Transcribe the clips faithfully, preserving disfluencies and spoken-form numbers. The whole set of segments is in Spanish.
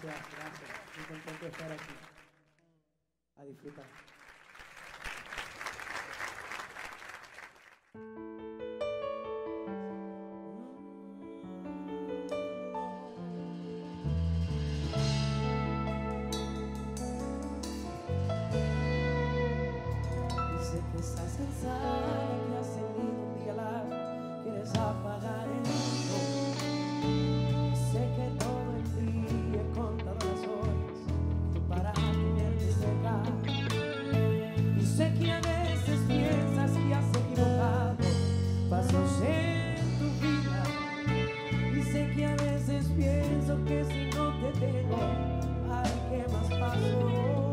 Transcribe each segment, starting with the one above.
Gracias, gracias. Muy contento de estar aquí. A disfrutar. Dice que estás cansada, que has tenido un día largo, quieres apagar el mundo. Sé que todo el día he contado las horas para tenerte cerca. Y sé que a veces piensas que has equivocado pasos en tu vida. Y sé que a veces pienso que si no te tengo, ay, ¿qué más pasó?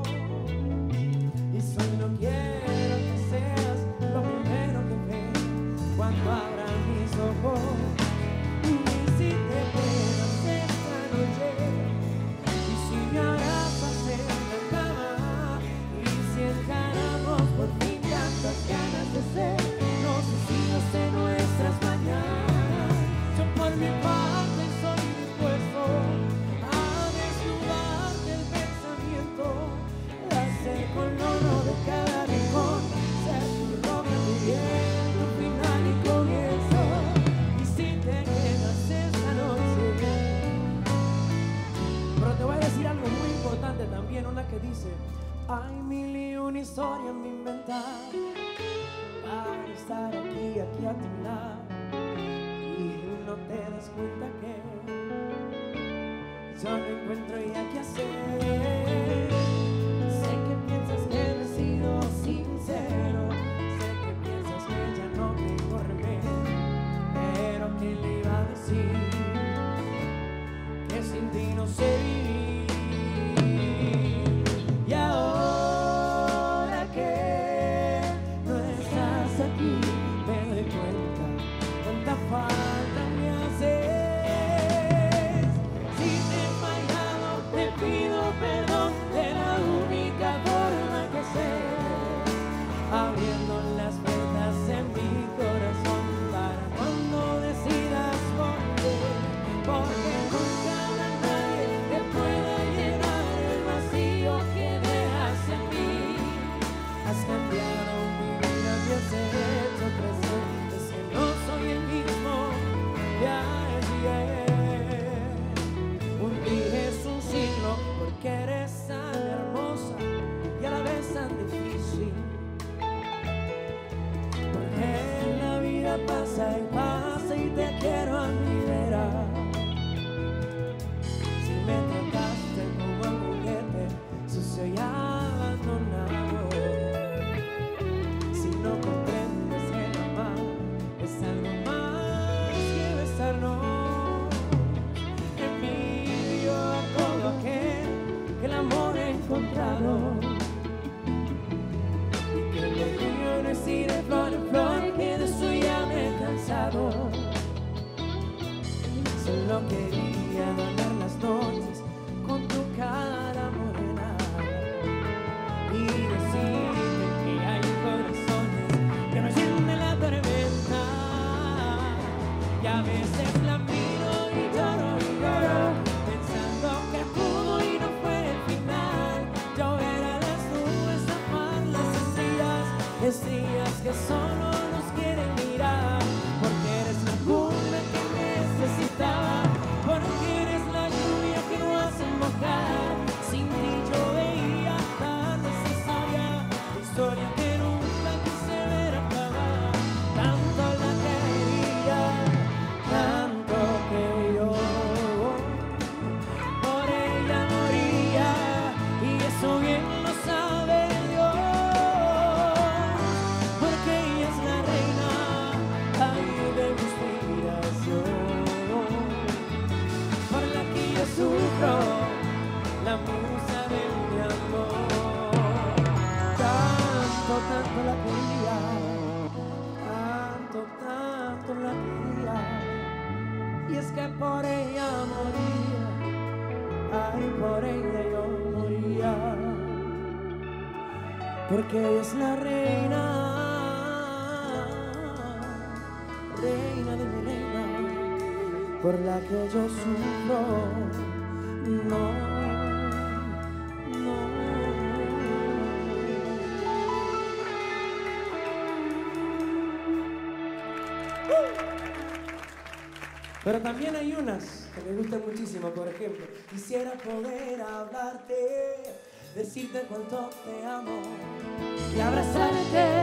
Y solo quiero que seas lo primero que ve cuando abran mis ojos. Y si te quedas esta noche, y si me abrazas en la cama, y si encaramos por fin tantas ganas de ser los vecinos de nuestras mañanas. Yo por mi parte soy dispuesto a desnudarte el pensamiento, a hacer colono de cada rincón, ser tu roca, tu bien, tu final y comienzo. Y si te quedas esta noche, pero te voy a decir algo muy importante también, una que dice: hay mil y una historias me inventar para estar aquí, aquí a tu lado, y no te das cuenta que yo no encuentro ya qué hacer. Sé que piensas que no he sido sincero, sé que piensas que ya no tengo remedio, pero ¿qué le iba a decir? Que sin ti no sé vivir. Y ahora que no estás aquí, me doy cuenta cuánta falta me haces. Si te he fallado, te pido perdón de la única forma que sé, abriendo las puertas en mi corazón para cuando decidas volver, porque nunca habrá nadie que pueda llenar el vacío que dejas en mí. Has cambiado mi vida, me has hecho crecer, es que no soy el mismo de ayer. Un día es un siglo porque eres tan hermosa y a la vez tan difícil, porque la vida pasa y pasa y te quiero a mi vera. Si me trataste como un juguete sucio y abandonado, si no comprendes que el amar es algo más que besarnos, envidio a todo aquel que el amor ha encontrado, y que lo mío no es ir de flor en flor, que de eso ya me he cansado. Solo quería adornar las noches con tu cara morena y decirte que hay corazones que no llegan de la tormenta. Y a veces la miro y lloro y lloro, pensando que pudo y no fue el final. Llover a las nubes, tapar las estrellas, estrellas que solo nos quieren mirar, porque eres la cuna que necesitaba, porque eres la lluvia que no hace mojar. Sin ti yo veía tan necesaria, historia que nunca quise ver acabar. Tanto la quería, tanto que yo por ella moría, y eso bien lo sabe Dios, porque ella es la reina, ay, de mi inspiración, por la que yo sufro, la musa de mi amor. Tanto, tanto la quería, tanto, tanto la quería, y es que por ella moría, ay, por ella yo moría, porque es la reina, reina de mi reina, por la que yo sufro, no Pero también hay unas que me gustan muchísimo, por ejemplo. Quisiera poder hablarte, decirte cuánto te amo y abrazarte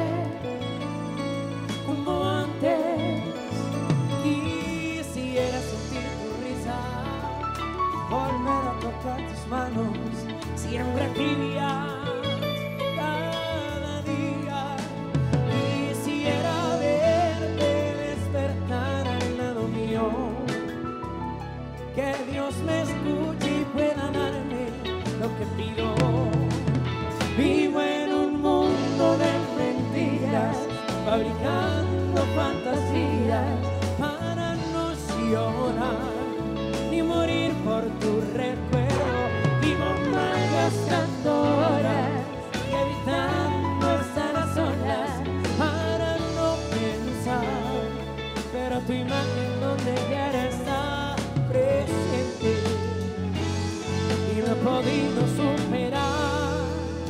como antes. Quisiera sentir tu risa, volver a tocar tus manos, siempre tibias cada día. Quisiera verte despertar al lado mío, que Dios me escuche y pueda darme lo que pido. Vivo en un mundo de mentiras, fabricando fantasías para no llorar ni morir por tu recuerdo. Vivo malgastando horas y evitando estar a solas para no pensar, pero tu imagen donde quiera está presente y no he podido superar.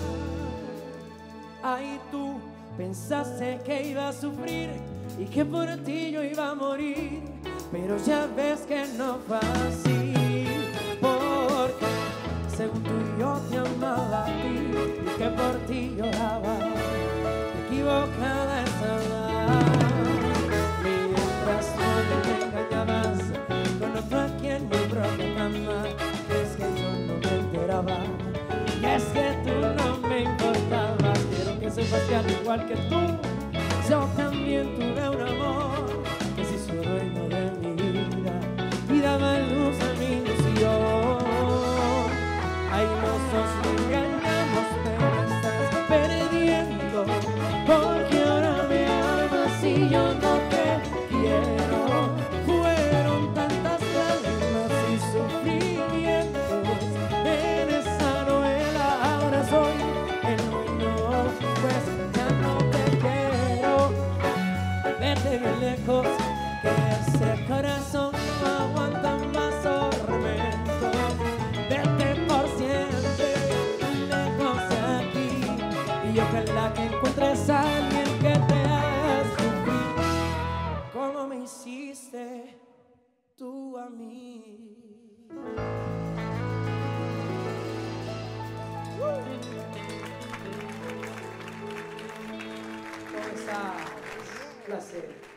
Ay, tú pensaste que iba a sufrir y que por ti yo iba a morir, pero ya ves que no fue así, porque según tú y yo te amaba a ti y que por ti lloraba, equivocada estaba. Mientras tú me engañabas con otro a quien mi propia cama, es que yo no me enteraba y es que tú no me importabas. Quiero que sepas que al igual que tú, yo también tuve un amor que se hizo dueño de mi vida y daba luz a mi ilusión. Ay, los dos nos engañamos, pero estás perdiendo, porque ahora me amas y yo no te quiero. Fueron tantas lágrimas y sufrimientos en esa novela. Ahora soy el dueño, pues ya no te quiero. Vete bien lejos, que ese corazón no aguanta más tormento. Vete por siempre, lejos de aquí, y ojalá que encuentres a alguien que te haga sufrir como me hiciste tú a mí. ¿Cómo estás? Placer.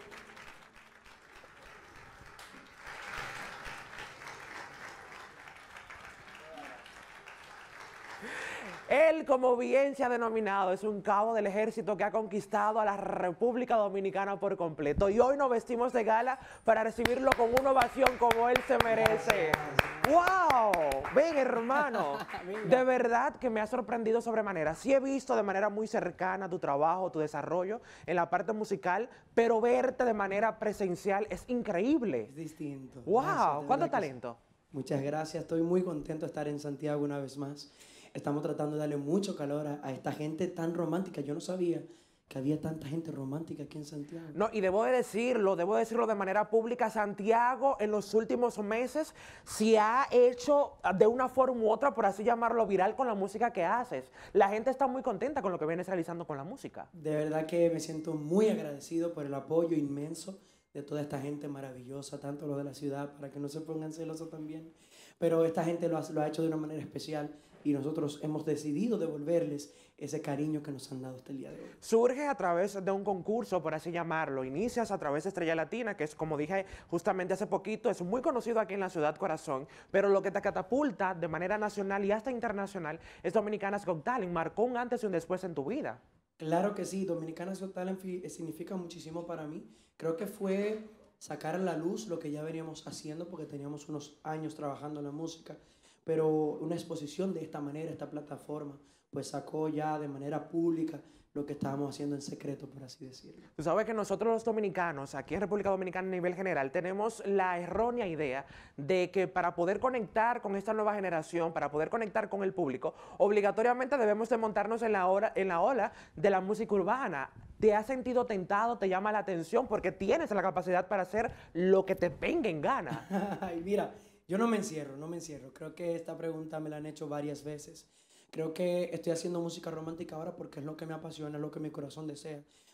Él, como bien se ha denominado, es un cabo del ejército que ha conquistado a la República Dominicana por completo. Y hoy nos vestimos de gala para recibirlo con una ovación como él se merece. ¡Wow! Ven, hermano. De verdad que me ha sorprendido sobremanera. Sí he visto de manera muy cercana tu trabajo, tu desarrollo en la parte musical, pero verte de manera presencial es increíble. Es distinto. ¡Wow! Gracias, ¿Cuánto talento? Muchas gracias. Estoy muy contento de estar en Santiago una vez más. Estamos tratando de darle mucho calor a, a esta gente tan romántica. Yo no sabía que había tanta gente romántica aquí en Santiago. No, y debo de decirlo, debo decirlo de manera pública, Santiago en los últimos meses se ha hecho de una forma u otra, por así llamarlo, viral con la música que haces. La gente está muy contenta con lo que vienes realizando con la música. De verdad que me siento muy agradecido por el apoyo inmenso de toda esta gente maravillosa, tanto los de la ciudad, para que no se pongan celosos también. Pero esta gente lo ha, lo ha hecho de una manera especial y nosotros hemos decidido devolverles ese cariño que nos han dado hasta el día de hoy. Surge a través de un concurso, por así llamarlo. Inicias a través de Estrella Latina, que es, como dije justamente hace poquito, es muy conocido aquí en la ciudad corazón, pero lo que te catapulta de manera nacional y hasta internacional es Dominicanas Got Talent. Marcó un antes y un después en tu vida. Claro que sí, Dominicanas Got Talent significa muchísimo para mí. Creo que fue sacar a la luz lo que ya veníamos haciendo, porque teníamos unos años trabajando en la música, pero una exposición de esta manera, esta plataforma, pues sacó ya de manera pública lo que estábamos haciendo en secreto, por así decirlo. Tú sabes que nosotros los dominicanos, aquí en República Dominicana a nivel general, tenemos la errónea idea de que para poder conectar con esta nueva generación, para poder conectar con el público, obligatoriamente debemos de montarnos en la, hora, en la ola de la música urbana. ¿Te has sentido tentado, te llama la atención porque tienes la capacidad para hacer lo que te venga en gana? Ay, mira, yo no me encierro, no me encierro. Creo que esta pregunta me la han hecho varias veces. Creo que estoy haciendo música romántica ahora porque es lo que me apasiona, es lo que mi corazón desea.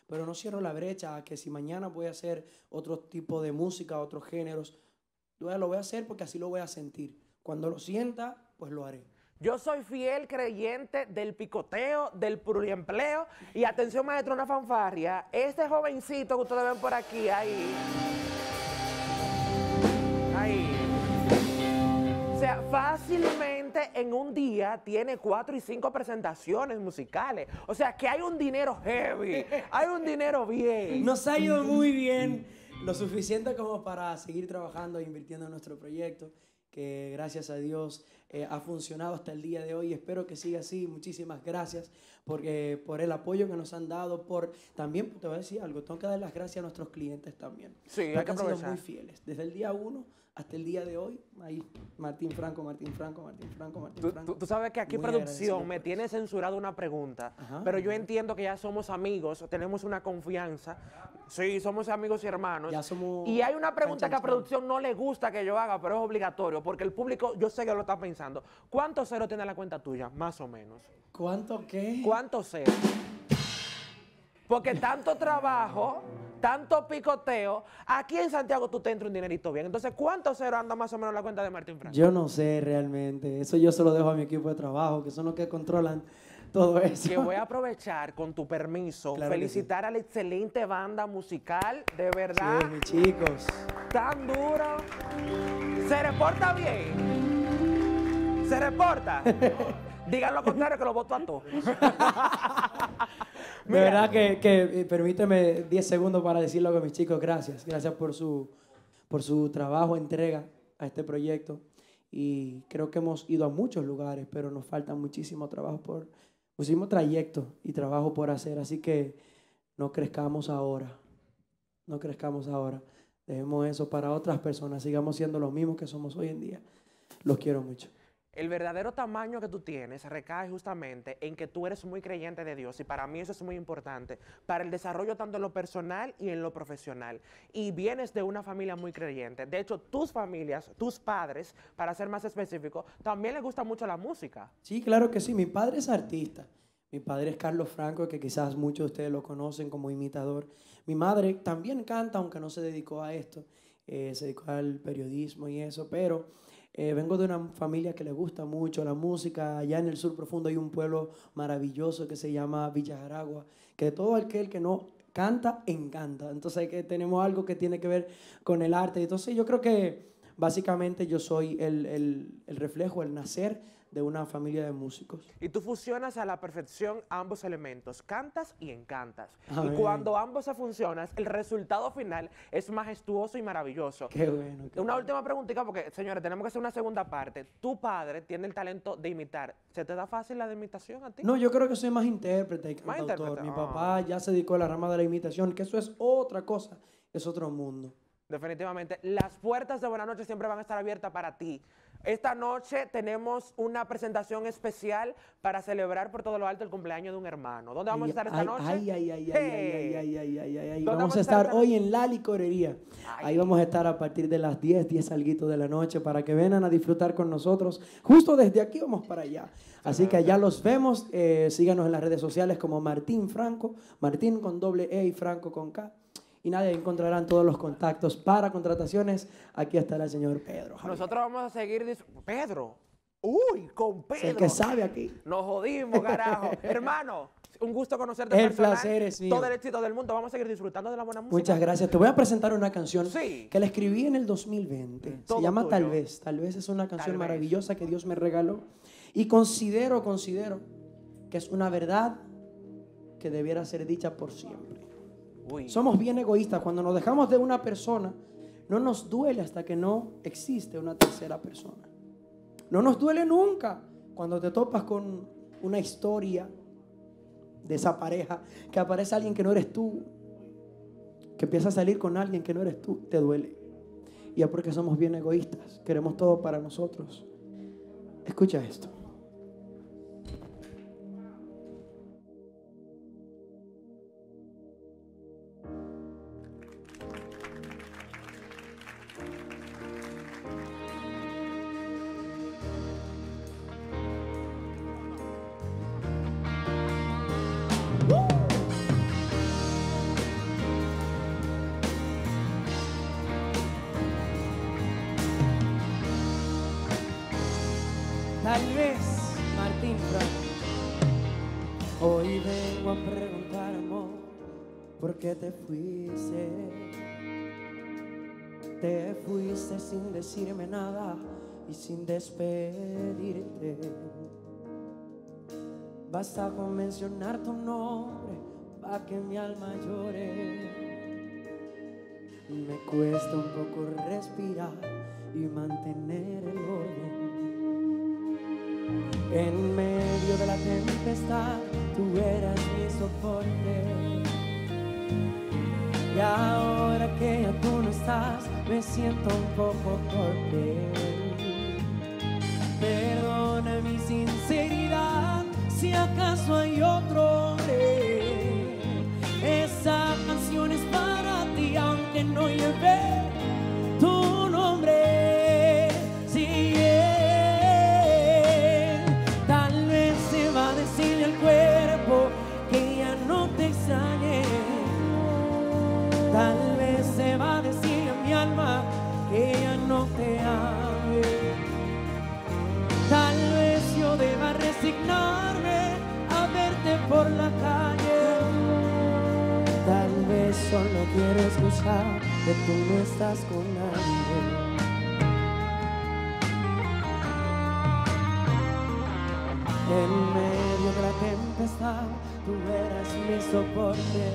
pero no cierro la brecha a que si mañana voy a hacer otro tipo de música, otros géneros, lo voy a hacer porque así lo voy a sentir. Cuando lo sienta, pues lo haré. Yo soy fiel creyente del picoteo, del pluriempleo. Y atención, maestro, una fanfarria. Este jovencito que ustedes ven por aquí, ahí. Ahí. O sea, fácilmente en un día tiene cuatro y cinco presentaciones musicales. O sea, que hay un dinero heavy, hay un dinero bien. Nos ha ido muy bien, lo suficiente como para seguir trabajando e invirtiendo en nuestro proyecto, que gracias a Dios eh, ha funcionado hasta el día de hoy. Espero que siga así. Muchísimas gracias porque, por el apoyo que nos han dado. Por También te voy a decir algo, tengo que dar las gracias a nuestros clientes también. Sí, hay que han sido aprovechar. muy fieles. Desde el día uno hasta el día de hoy, ahí Martín Franco, Martín Franco, Martín Franco, Martín Tú, Franco. tú- tú sabes que aquí Muy producción agradecido me por tiene eso. censurado una pregunta, Ajá. pero yo entiendo que ya somos amigos, tenemos una confianza. Sí, somos amigos y hermanos. Ya somos Y hay una pregunta que a chan, chan, chan. producción no le gusta que yo haga, pero es obligatorio, porque el público, yo sé que lo está pensando. ¿Cuántos ceros tiene la cuenta tuya? Más o menos. ¿Cuánto qué? ¿Cuántos ceros? Porque tanto trabajo, tanto picoteo, aquí en Santiago tú te entras un dinerito bien. Entonces, ¿cuántos ceros anda más o menos la cuenta de Martín Franco? Yo no sé realmente. Eso yo se lo dejo a mi equipo de trabajo, que son los que controlan todo eso. Que voy a aprovechar, con tu permiso, Claro que felicitar a la excelente banda musical, de verdad, Sí, mis chicos. tan duro. ¿Se reporta bien? ¿Se reporta? Digan lo contrario que lo voto a todos. De verdad que, que eh, permíteme diez segundos para decirlo a mis chicos. Gracias. Gracias por su, por su trabajo, entrega a este proyecto. Y creo que hemos ido a muchos lugares, pero nos falta muchísimo trabajo por, muchísimo trayecto y trabajo por hacer. Así que no crezcamos ahora. No crezcamos ahora. Dejemos eso para otras personas. Sigamos siendo los mismos que somos hoy en día. Los quiero mucho. El verdadero tamaño que tú tienes recae justamente en que tú eres muy creyente de Dios, y para mí eso es muy importante para el desarrollo tanto en lo personal y en lo profesional. Y vienes de una familia muy creyente. De hecho, tus familias, tus padres, para ser más específico, también les gusta mucho la música. Sí, claro que sí. Mi padre es artista. Mi padre es Carlos Franco, que quizás muchos de ustedes lo conocen como imitador. Mi madre también canta, aunque no se dedicó a esto. Eh, se dedicó al periodismo y eso, pero eh, vengo de una familia que le gusta mucho la música. Allá en el sur profundo hay un pueblo maravilloso que se llama Villa Jaragua, que todo aquel que no canta, encanta. Entonces que tenemos algo que tiene que ver con el arte. Entonces yo creo que básicamente yo soy el, el, el reflejo, el nacer de una familia de músicos. Y tú fusionas a la perfección ambos elementos, cantas y encantas. Amén. Y cuando ambos se funcionan, el resultado final es majestuoso y maravilloso. Qué bueno. Qué Una bueno. última preguntita, porque, señores, tenemos que hacer una segunda parte. Tu padre tiene el talento de imitar. ¿Se te da fácil la de imitación a ti? No, yo creo que soy más intérprete que Más cantautor. intérprete, Mi ah. papá ya se dedicó a la rama de la imitación, que eso es otra cosa, es otro mundo. Definitivamente. Las puertas de Buenas Noches siempre van a estar abiertas para ti. Esta noche tenemos una presentación especial para celebrar por todo lo alto el cumpleaños de un hermano. ¿Dónde vamos a estar esta Ay, noche? Ay, ay, ay, ay, Hey. ay, ay, ay, ay, ay, ay. ¿Dónde Vamos a estar esta hoy noche? en La Licorería. Ay. Ahí vamos a estar a partir de las diez, diez alguito de la noche para que vengan a disfrutar con nosotros. Justo desde aquí vamos para allá. Así que allá los vemos. Eh, síganos en las redes sociales como Martín Franco, Martín con doble E y Franco con K. Y nada, ahí encontrarán todos los contactos para contrataciones. Aquí estará el señor Pedro Javier. Nosotros vamos a seguir... dis- Pedro. Uy, con Es Pedro. el que sabe aquí. Nos jodimos, carajo. Hermano, un gusto conocerte El personal. placer es mío. Todo el éxito del mundo. Vamos a seguir disfrutando de la buena música. Muchas gracias. Te voy a presentar una canción Sí. que la escribí en el dos mil veinte. Todo Se llama tuyo. Tal vez. Tal vez es una canción Tal vez. maravillosa que Dios me regaló. Y considero, considero que es una verdad que debiera ser dicha por siempre. Uy. Somos bien egoístas. Cuando nos dejamos de una persona, no nos duele hasta que no existe una tercera persona. No nos duele nunca cuando te topas con una historia de esa pareja, que aparece alguien que no eres tú, que empieza a salir con alguien que no eres tú, te duele. Y es porque somos bien egoístas, queremos todo para nosotros. Escucha esto. Tal vez, Martín Franco. Hoy vengo a preguntar, amor, ¿por qué te fuiste? Te fuiste sin decirme nada y sin despedirte. Basta con mencionar tu nombre pa' que mi alma llore. Me cuesta un poco respirar y mantener el orden. En medio de la tempestad, tú eras mi soporte. Y ahora que ya tú no estás, me siento un poco torpe. Perdona mi sinceridad, si acaso hay otro hombre. Esa canción es para ti, aunque no lleve tu nombre. Si él tal vez se va a decirle al cuerpo que ya no te extrañe. Tal vez se va a decir a mi alma que ya no te ame. Tal vez yo deba resignarme a verte por la calle. Tal vez solo quiero escuchar que tú no estás con nadie. En medio de la tempestad, tú eras mi soporte.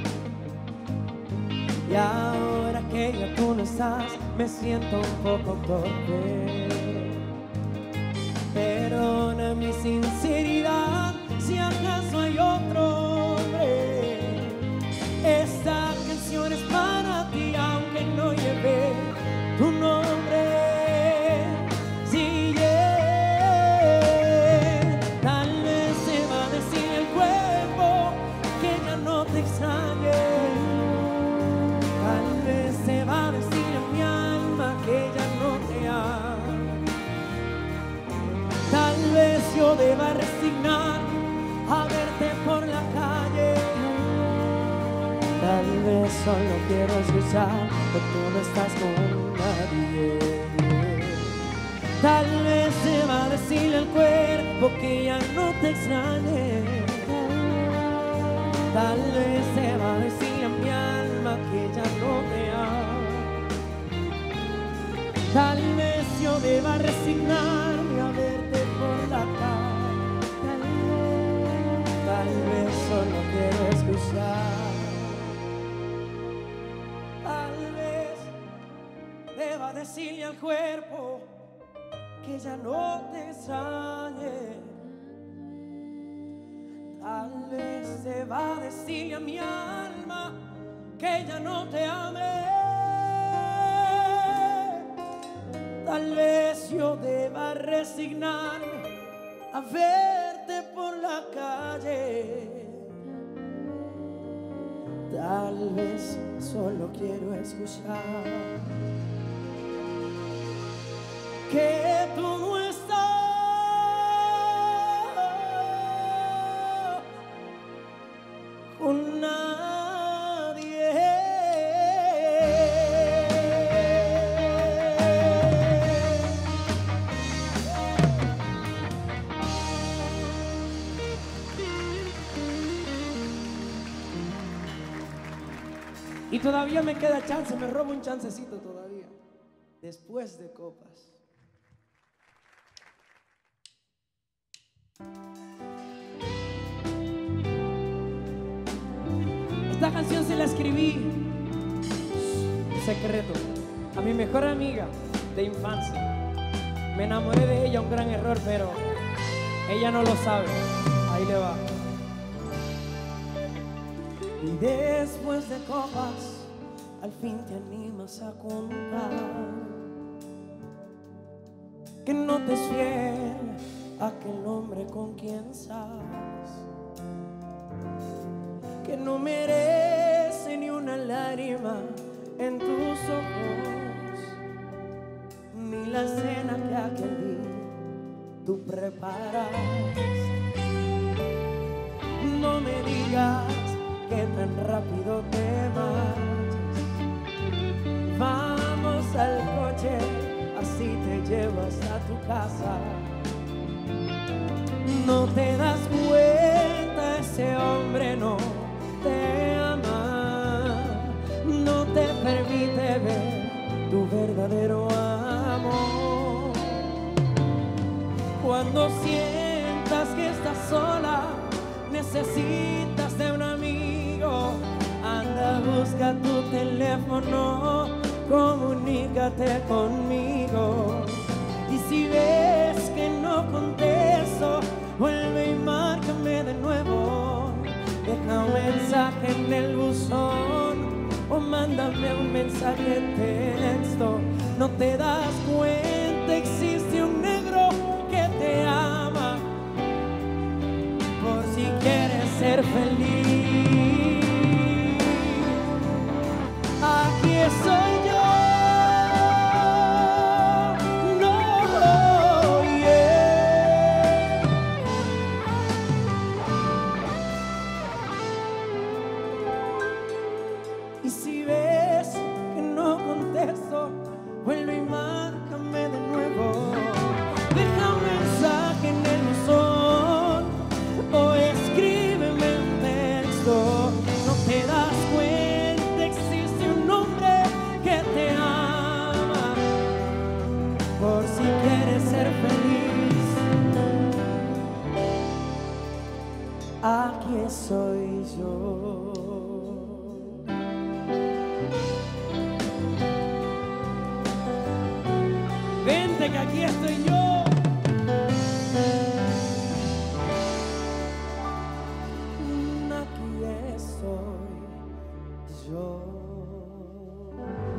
Y ahora que ya tú no estás, me siento un poco torpe. Perdona mi sinceridad, si acaso hay otro hombre. Esta canción es para ti, aunque no lleve tu nombre. Si él tal vez se va a decir el cuerpo que ya no te extrañe. Tal vez se va a decir a mi alma que ya no te ama. Tal vez yo deba resignar a verte por la calle. Tal vez solo quiero escuchar que tú no estás con nadie. Tal vez se va a decirle al cuerpo que ya no te extrañe. Tal vez se va a decir a mi alma que ya no te ama. Tal vez yo deba resignarme a verte por la calle. Tal vez solo quiero escuchar. Tal vez deba decirle al cuerpo que ya no te extrañe. Tal vez se va a decirle a mi alma que ya no te ame. Tal vez yo deba resignarme a verte por la calle. Tal vez solo quiero escuchar que tú no estás con nadie. Y todavía me queda chance, me robo un chancecito todavía, después de copas. Esta canción se la escribí en secreto a mi mejor amiga de infancia. Me enamoré de ella, un gran error, pero ella no lo sabe. Ahí le va. Y después de copas, al fin te animas a contar que no te es fiel aquel hombre con quien estás, que no merece ni una lágrima en tus ojos, ni la cena que aquel día tú preparas. No me digas que tan rápido te marches. Vamos al coche, así te llevo hasta tu casa. No te das cuenta, ese hombre no te ama, no te permite ver tu verdadero amor. Cuando sientas que estás sola, necesitas de un amigo, anda, busca tu teléfono, comunícate conmigo. Y si ves que no contesto, vuelve y márcame de nuevo. Deja un mensaje en el buzón o mándame un mensaje de texto. No te das cuenta, existe un negro que te ama, por si quieres ser feliz. Aquí estoy yo. Y si ves que no contesto, vuelve y márcame de nuevo. Deja un mensaje en el buzón o escríbeme un texto. No te das cuenta, existe un hombre que te ama, por si quieres ser feliz. Aquí estoy yo. Vente que aquí estoy yo. Aquí estoy yo.